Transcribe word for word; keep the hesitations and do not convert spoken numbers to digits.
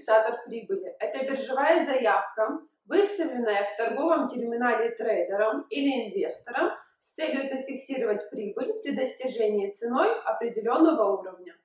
индикатор прибыли. Это биржевая заявка, выставленная в торговом терминале трейдером или инвестором с целью зафиксировать прибыль при достижении ценой определенного уровня.